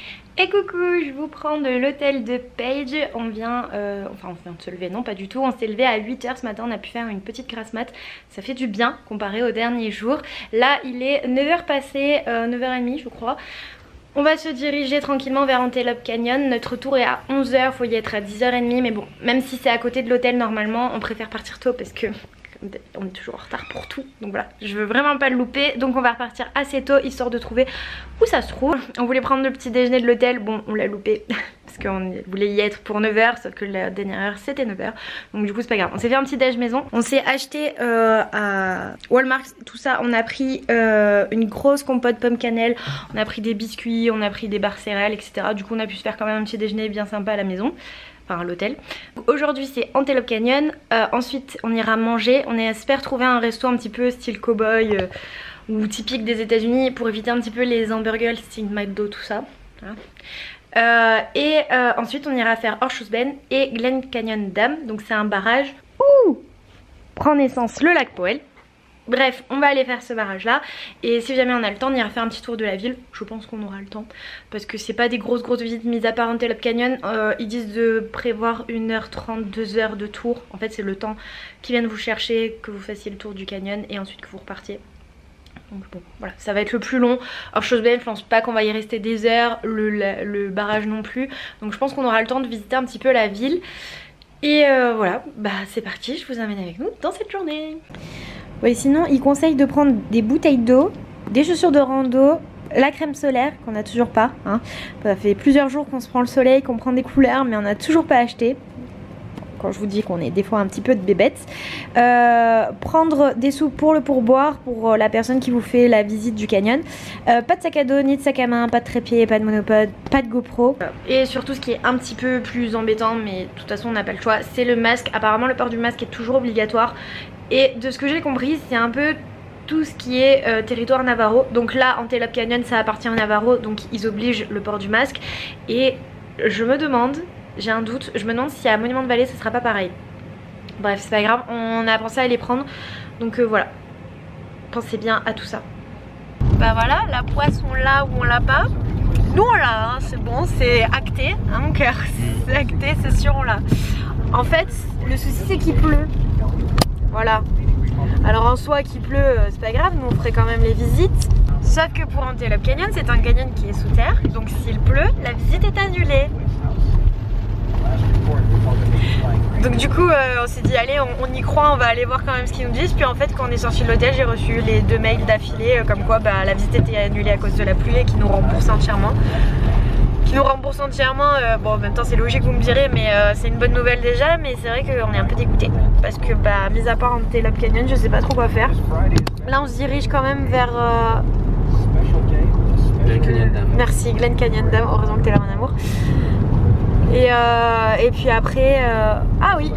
Et coucou, je vous prends de l'hôtel de Paige. On vient de se lever, non pas du tout. On s'est levé à 8 h ce matin, on a pu faire une petite grasse mat. Ça fait du bien comparé aux derniers jours. Là il est 9 h passé, 9 h 30 je crois. On va se diriger tranquillement vers Antelope Canyon. Notre tour est à 11 h, faut y être à 10 h 30. Mais bon, même si c'est à côté de l'hôtel normalement, on préfère partir tôt parce que on est toujours en retard pour tout. Donc voilà, je veux vraiment pas le louper. Donc on va repartir assez tôt histoire de trouver où ça se trouve. On voulait prendre le petit déjeuner de l'hôtel. Bon, on l'a loupé parce qu'on voulait y être pour 9 h. Sauf que la dernière heure c'était 9 h. Donc du coup c'est pas grave. On s'est fait un petit déj maison. On s'est acheté à Walmart tout ça. On a pris une grosse compote pomme cannelle. On a pris des biscuits, on a pris des barres céréales, etc. Du coup on a pu se faire quand même un petit déjeuner bien sympa à la maison. Enfin à l'hôtel. Aujourd'hui c'est Antelope Canyon, ensuite on ira manger, on espère trouver un resto un petit peu style cowboy ou typique des États-Unis pour éviter un petit peu les hamburgers style McDo tout ça. Voilà. Ensuite on ira faire Horseshoe Bend et Glen Canyon Dam, donc c'est un barrage où prend naissance le lac Powell. Bref, on va aller faire ce barrage là et si jamais on a le temps on ira faire un petit tour de la ville. Je pense qu'on aura le temps parce que c'est pas des grosses visites mis à part Antelope Canyon. Ils disent de prévoir 1 h 30, 2 h de tour. En fait c'est le temps qu'ils viennent vous chercher, que vous fassiez le tour du canyon et ensuite que vous repartiez. Donc bon voilà, ça va être le plus long. Horseshoe Bend, je pense pas qu'on va y rester des heures, le barrage non plus. Donc je pense qu'on aura le temps de visiter un petit peu la ville. Et voilà, bah c'est parti, je vous emmène avec nous dans cette journée. Oui, sinon il conseille de prendre des bouteilles d'eau, des chaussures de rando, la crème solaire qu'on n'a toujours pas, hein. Ça fait plusieurs jours qu'on se prend le soleil, qu'on prend des couleurs mais on n'a toujours pas acheté. Quand je vous dis qu'on est des fois un petit peu de bébêtes. Prendre des sous pour le pourboire pour la personne qui vous fait la visite du canyon. Pas de sac à dos, ni de sac à main, pas de trépied, pas de monopode, pas de GoPro. Et surtout ce qui est un petit peu plus embêtant, mais de toute façon on n'a pas le choix, c'est le masque. Apparemment le port du masque est toujours obligatoire. Et de ce que j'ai compris, c'est un peu tout ce qui est territoire Navajo. Donc là, Antelope Canyon, ça appartient aux Navajo, donc ils obligent le port du masque. Et je me demande, j'ai un doute, je me demande si à Monument de Valley, ça sera pas pareil. Bref, c'est pas grave, on a pensé à les prendre. Donc voilà, pensez bien à tout ça. Bah voilà, la poisson là où on l'a pas. Nous on l'a, hein, c'est bon, c'est acté, hein mon cœur. C'est acté, c'est sûr, on l'a. En fait, le souci c'est qu'il pleut. Voilà. Alors en soi qu'il pleut c'est pas grave, nous on ferait quand même les visites. Sauf que pour Antelope Canyon c'est un canyon qui est sous terre. Donc s'il pleut, la visite est annulée. Donc du coup on s'est dit allez on y croit, on va aller voir quand même ce qu'ils nous disent. Puis en fait quand on est sorti de l'hôtel j'ai reçu les 2 mails d'affilée comme quoi bah, la visite était annulée à cause de la pluie et qu'ils nous remboursent entièrement. Bon en même temps c'est logique vous me direz mais c'est une bonne nouvelle déjà, mais c'est vrai qu'on est un peu dégoûté parce que bah mis à part Antelope Canyon je sais pas trop quoi faire. Là on se dirige quand même vers Glen Canyon Dam. Merci Glen Canyon Dam, heureusement que t'es là mon amour. Et puis après ah oui,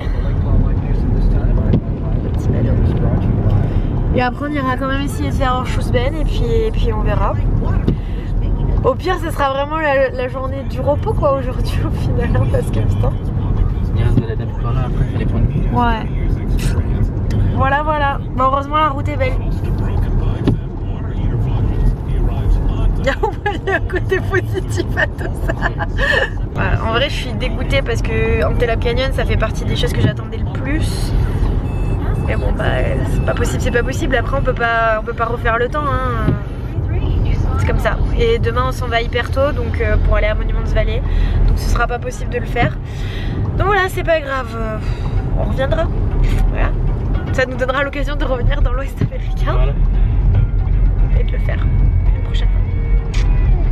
et après on ira quand même essayer de faire Horseshoe Bend et puis on verra. Au pire ça sera vraiment la journée du repos quoi aujourd'hui au final hein, parce que putain. Il reste de la dame par là, après il fait les points de vue. Ouais. Voilà. Bon, heureusement la route est belle. On voit un côté positif à tout ça. Ouais, en vrai je suis dégoûtée parce que Antelope Canyon ça fait partie des choses que j'attendais le plus. Mais bon bah c'est pas possible. Après on peut pas refaire le temps hein. C'est comme ça. Et demain on s'en va hyper tôt donc pour aller à Monument Valley. Donc ce sera pas possible de le faire. Donc voilà, c'est pas grave. On reviendra. Voilà. Ça nous donnera l'occasion de revenir dans l'Ouest américain. Voilà. Et de le faire une prochaine fois.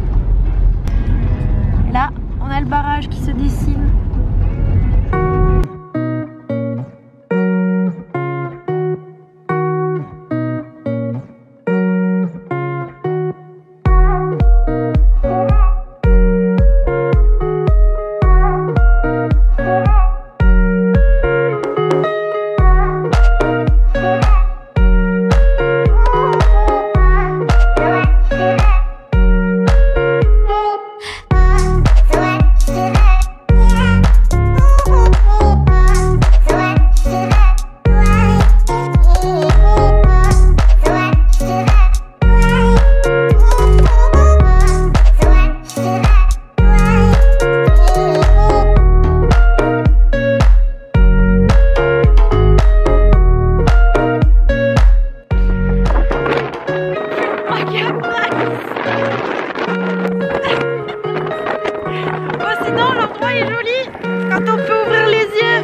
Là, on a le barrage qui se dessine. quand on peut ouvrir les yeux.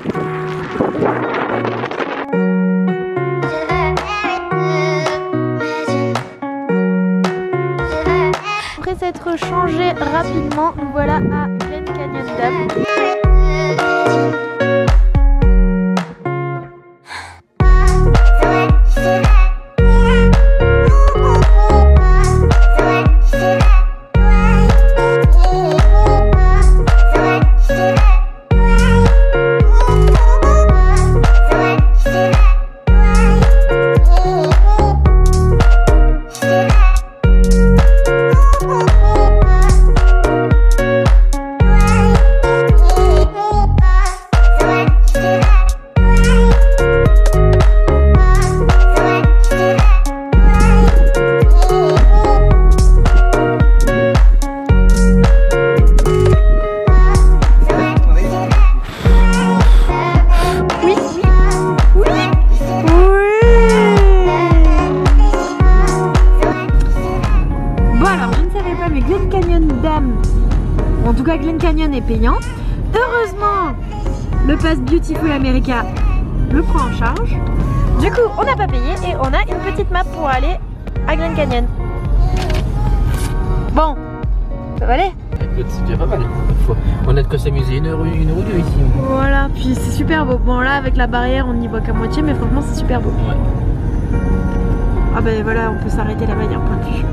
Après s'être changé rapidement, nous voilà à Glen Canyon Dam. En tout cas, Glen Canyon est payant. Heureusement, le pass Beautiful America le prend en charge. Du coup, on n'a pas payé et on a une petite map pour aller à Glen Canyon. Bon, ça va aller? C'est déjà pas mal. On a de quoi s'amuser une heure ou deux ici. Voilà, puis c'est super beau. Bon, là, avec la barrière, on n'y voit qu'à moitié, mais franchement, c'est super beau. Ouais. Ah ben voilà, on peut s'arrêter là-bas, il y a un point de vue.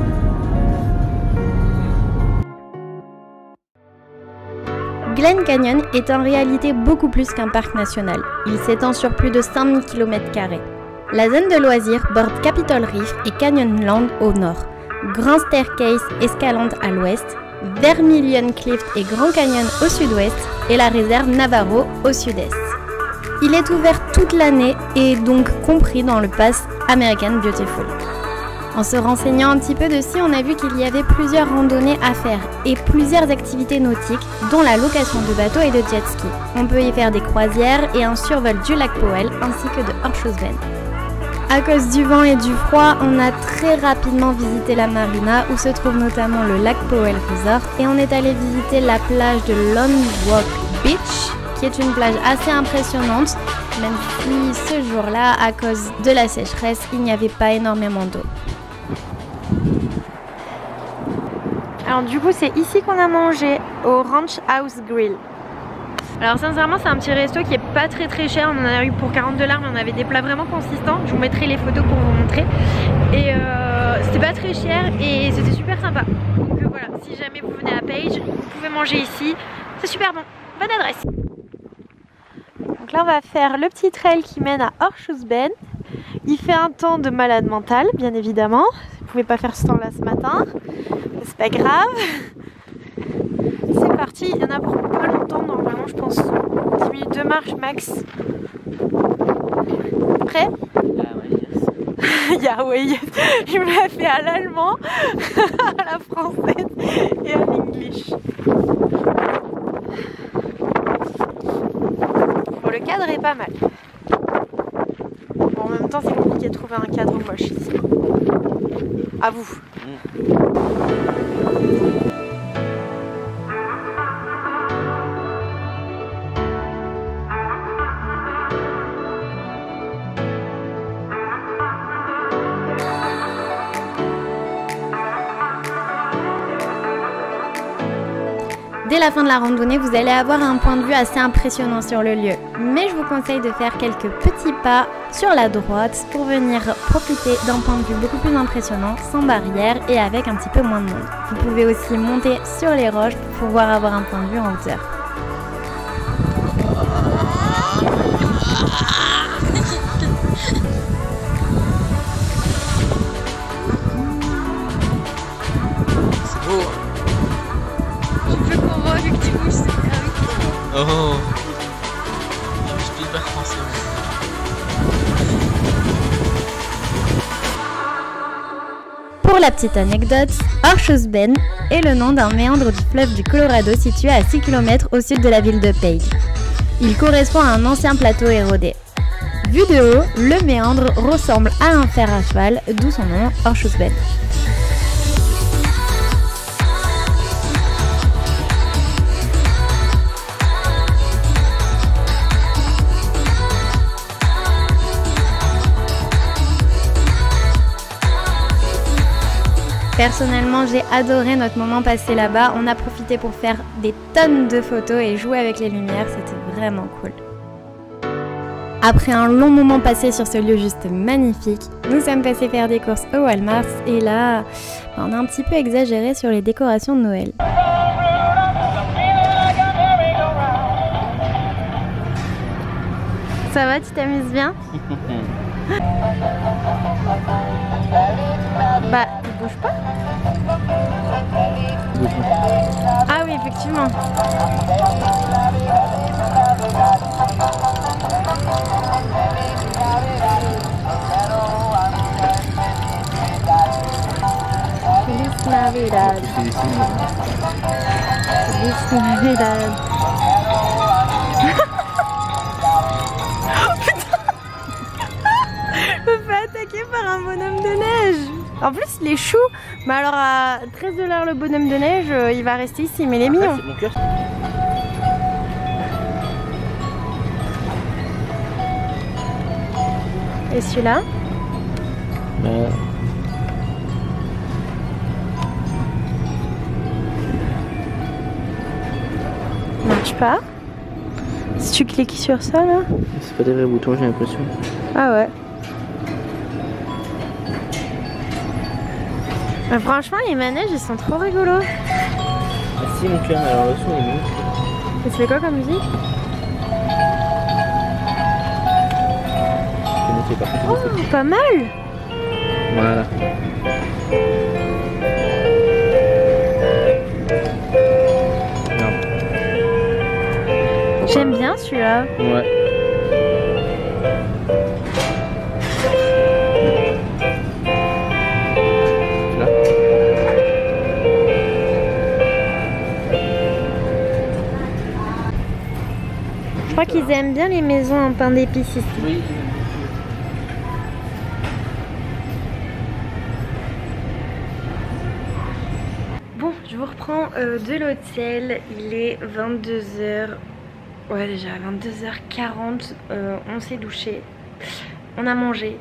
Glen Canyon est en réalité beaucoup plus qu'un parc national. Il s'étend sur plus de 5000 km². La zone de loisirs borde Capitol Reef et Canyonland au nord, Grand Staircase Escalante à l'ouest, Vermilion Cliff et Grand Canyon au sud-ouest et la réserve Navarro au sud-est. Il est ouvert toute l'année et est donc compris dans le pass American Beautiful. En se renseignant un petit peu dessus, on a vu qu'il y avait plusieurs randonnées à faire et plusieurs activités nautiques, dont la location de bateaux et de jet ski. On peut y faire des croisières et un survol du lac Powell ainsi que de Horseshoe Bend. À cause du vent et du froid, on a très rapidement visité la marina où se trouve notamment le lac Powell Resort et on est allé visiter la plage de Lone Walk Beach, qui est une plage assez impressionnante, même si ce jour-là, à cause de la sécheresse, il n'y avait pas énormément d'eau. Alors du coup, c'est ici qu'on a mangé, au Ranch House Grill. Alors sincèrement, c'est un petit resto qui est pas très cher, on en a eu pour $40 mais on avait des plats vraiment consistants. Je vous mettrai les photos pour vous montrer. Et c'était pas très cher et c'était super sympa. Donc voilà, si jamais vous venez à Page, vous pouvez manger ici, c'est super bon. Bonne adresse. Donc là on va faire le petit trail qui mène à Horseshoe Bend. Il fait un temps de malade mental, bien évidemment. Vous pouvez pas faire ce temps là ce matin, mais c'est pas grave. C'est parti, il y en a pour pas longtemps normalement, je pense 10 minutes de marche max. Prêt? Yeah, yes. Il me l'a fait à l'allemand, à la française et à l'english. Bon, le cadre est pas mal. Bon, en même temps, c'est compliqué de trouver un cadre moche ici. À vous. Dès la fin de la randonnée, vous allez avoir un point de vue assez impressionnant sur le lieu. Mais je vous conseille de faire quelques petits pas sur la droite pour venir profiter d'un point de vue beaucoup plus impressionnant, sans barrière et avec un petit peu moins de monde. Vous pouvez aussi monter sur les roches pour pouvoir avoir un point de vue en hauteur. C'est beau. Oh, je suis pas français. Pour la petite anecdote, Horseshoe Bend est le nom d'un méandre du fleuve du Colorado situé à 6 km au sud de la ville de Page. Il correspond à un ancien plateau érodé. Vu de haut, le méandre ressemble à un fer à cheval, d'où son nom Horseshoe Bend. Personnellement, j'ai adoré notre moment passé là-bas. On a profité pour faire des tonnes de photos et jouer avec les lumières, c'était vraiment cool. Après un long moment passé sur ce lieu juste magnifique, nous sommes passés faire des courses au Walmart et là, on a un petit peu exagéré sur les décorations de Noël. Ça va, tu t'amuses bien? Bah, tu bouges pas? Ah oui, effectivement. Feliz Navidad. Feliz Navidad. Je me fais attaquer par un bonhomme de neige. En plus, les choux. Mais alors à 13 $ le bonhomme de neige, il va rester ici, mais il est mignon. Et celui-là? Marche pas. Si tu cliques sur ça là. C'est pas des vrais boutons, j'ai l'impression. Ah ouais. Mais franchement, les manèges ils sont trop rigolos. Ah si, mon cœur, alors le son est bon. Et c'est quoi comme musique? Oh, pas mal. Voilà. J'aime bien celui-là. Ouais. Là. Je crois qu'ils aiment bien les maisons en pain d'épices ici. Oui. Bon, je vous reprends de l'hôtel. Il est 22h. Ouais, déjà 22h40. On s'est douché. On a mangé.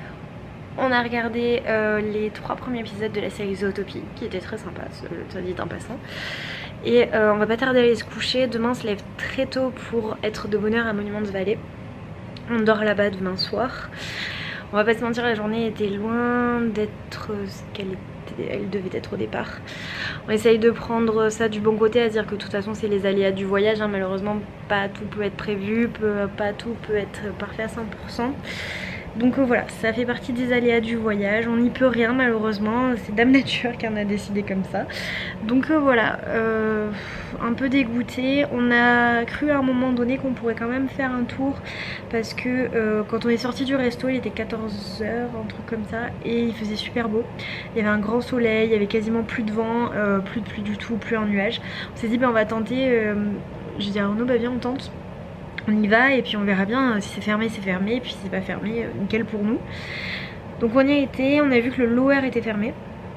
On a regardé les 3 premiers épisodes de la série Zootopie, qui était très sympa, soit dit en passant. Et on va pas tarder à aller se coucher. Demain on se lève très tôt pour être de bonne heure à Monuments Valley. On dort là-bas demain soir. On va pas se mentir, la journée était loin d'être ce qu'elle devait être au départ. On essaye de prendre ça du bon côté, à dire que de toute façon c'est les aléas du voyage, hein. Malheureusement pas tout peut être prévu, pas tout peut être parfait à 100%. Donc voilà, ça fait partie des aléas du voyage, on n'y peut rien malheureusement, c'est Dame Nature qui en a décidé comme ça. Donc voilà, un peu dégoûté. On a cru à un moment donné qu'on pourrait quand même faire un tour parce que quand on est sorti du resto il était 14 h, un truc comme ça, et il faisait super beau. Il y avait un grand soleil, il y avait quasiment plus de vent, plus de pluie du tout, plus un nuage. On s'est dit on va tenter, j'ai dit à Arnaud bah viens on tente. On y va et puis on verra bien, si c'est fermé, et puis si c'est pas fermé, nickel pour nous. Donc on y a été, on a vu que le Lower était fermé.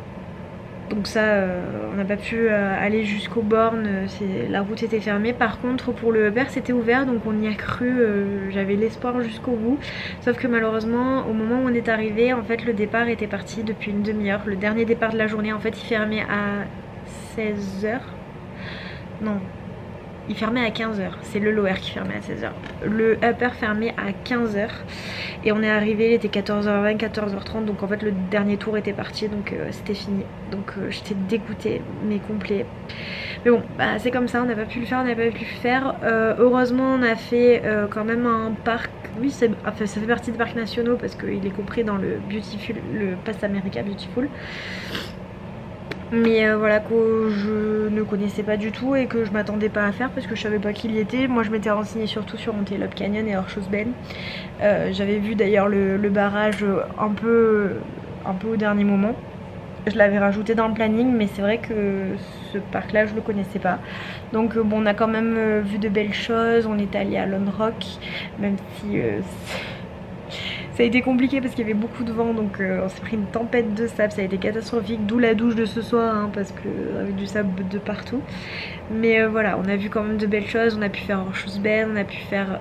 Donc ça, on n'a pas pu aller jusqu'aux bornes, la route était fermée. Par contre pour le Uber c'était ouvert, donc on y a cru, j'avais l'espoir jusqu'au bout. Sauf que malheureusement au moment où on est arrivé, en fait le départ était parti depuis une demi-heure. Le dernier départ de la journée en fait il fermait à 16 h. Non. Il fermait à 15 h, c'est le Lower qui fermait à 16 h. Le Upper fermait à 15 h et on est arrivé, il était 14h20, 14h30, donc en fait le dernier tour était parti, donc c'était fini. Donc j'étais dégoûtée, mais complet. Mais bon, bah, c'est comme ça, on n'a pas pu le faire, heureusement on a fait quand même un parc, oui enfin, ça fait partie des parcs nationaux parce qu'il est compris dans le Beautiful, le Pass America Beautiful. Mais voilà, que je ne connaissais pas du tout et que je m'attendais pas à faire parce que je savais pas qu'il y était. Moi je m'étais renseignée surtout sur Antelope Canyon et Horseshoe Bend. J'avais vu d'ailleurs le barrage un peu au dernier moment. Je l'avais rajouté dans le planning, mais c'est vrai que ce parc là je le connaissais pas. Donc bon, on a quand même vu de belles choses. On est allé à Lone Rock, même si ça a été compliqué parce qu'il y avait beaucoup de vent, donc on s'est pris une tempête de sable, ça a été catastrophique, d'où la douche de ce soir, hein, parce que avec du sable de partout. Mais voilà, on a vu quand même de belles choses, on a pu faire Horseshoe Bend, on a pu faire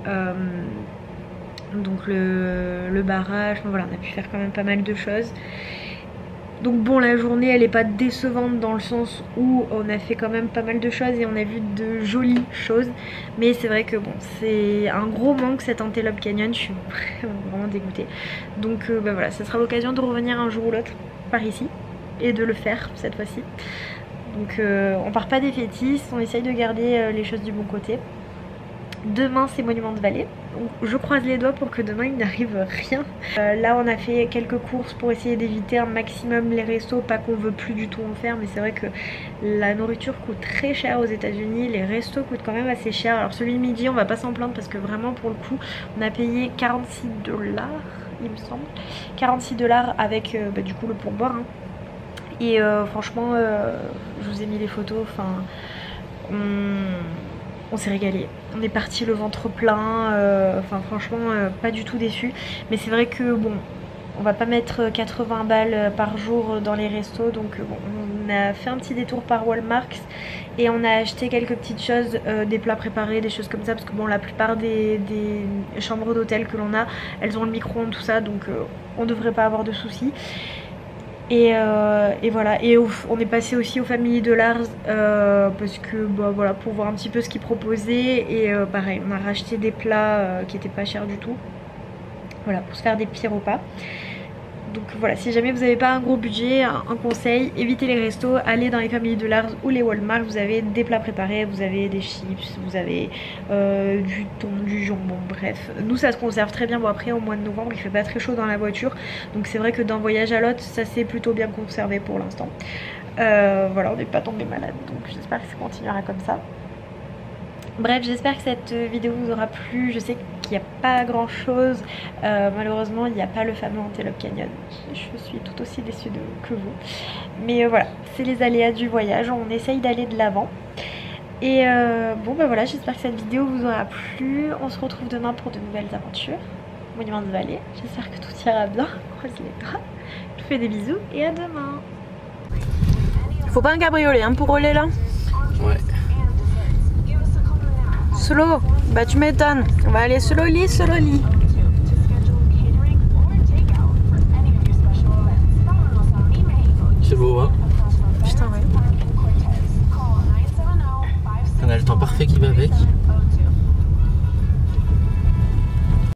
donc le barrage, enfin, voilà, on a pu faire quand même pas mal de choses. Donc bon, la journée elle est pas décevante dans le sens où on a fait quand même pas mal de choses et on a vu de jolies choses. Mais c'est vrai que bon, c'est un gros manque cet Antelope Canyon, je suis vraiment dégoûtée. Donc bah voilà, ça sera l'occasion de revenir un jour ou l'autre par ici et de le faire cette fois-ci. Donc on part pas défaitiste, on essaye de garder les choses du bon côté. Demain c'est Monument de Vallée, donc je croise les doigts pour que demain il n'arrive rien. Là on a fait quelques courses pour essayer d'éviter un maximum les restos, pas qu'on veut plus du tout en faire, mais c'est vrai que la nourriture coûte très cher aux États-Unis, les restos coûtent quand même assez cher. Alors celui de midi on va pas s'en plaindre parce que vraiment pour le coup on a payé 46 $, il me semble, 46 $ avec bah, du coup le pourboire hein. Et franchement je vous ai mis les photos, enfin on s'est régalé, on est parti le ventre plein, enfin franchement pas du tout déçu. Mais c'est vrai que bon, on va pas mettre 80 balles par jour dans les restos, donc bon, on a fait un petit détour par Walmart et on a acheté quelques petites choses, des plats préparés, des choses comme ça, parce que bon la plupart des chambres d'hôtel que l'on a, elles ont le micro-ondes tout ça, donc on devrait pas avoir de soucis. Et voilà, et on est passé aussi au Family Dollars parce que bah, voilà, pour voir un petit peu ce qu'ils proposaient. Et pareil, on a racheté des plats qui étaient pas chers du tout, voilà, pour se faire des petits repas. Donc voilà, si jamais vous n'avez pas un gros budget, un conseil, évitez les restos, allez dans les Family Dollars ou les Walmart, vous avez des plats préparés, vous avez des chips, vous avez du thon, du jambon, bref. Nous ça se conserve très bien, bon après au mois de novembre il fait pas très chaud dans la voiture, donc c'est vrai que d'un voyage à l'autre ça s'est plutôt bien conservé pour l'instant. Voilà, on n'est pas tombé malade, donc j'espère que ça continuera comme ça. Bref, j'espère que cette vidéo vous aura plu. Je sais qu'il n'y a pas grand chose, malheureusement il n'y a pas le fameux Antelope Canyon. Je suis tout aussi déçue que vous. Mais voilà, c'est les aléas du voyage, on essaye d'aller de l'avant. Et bon bah voilà, j'espère que cette vidéo vous aura plu. On se retrouve demain pour de nouvelles aventures. Monument de Vallée, j'espère que tout ira bien. Croise les doigts. Je vous fais des bisous et à demain. Faut pas un cabriolet hein, pour rouler là? Ouais. Solo, bah tu m'étonnes. On va aller slowly, slowly. C'est beau hein. Putain ouais. On a le temps parfait qui va avec.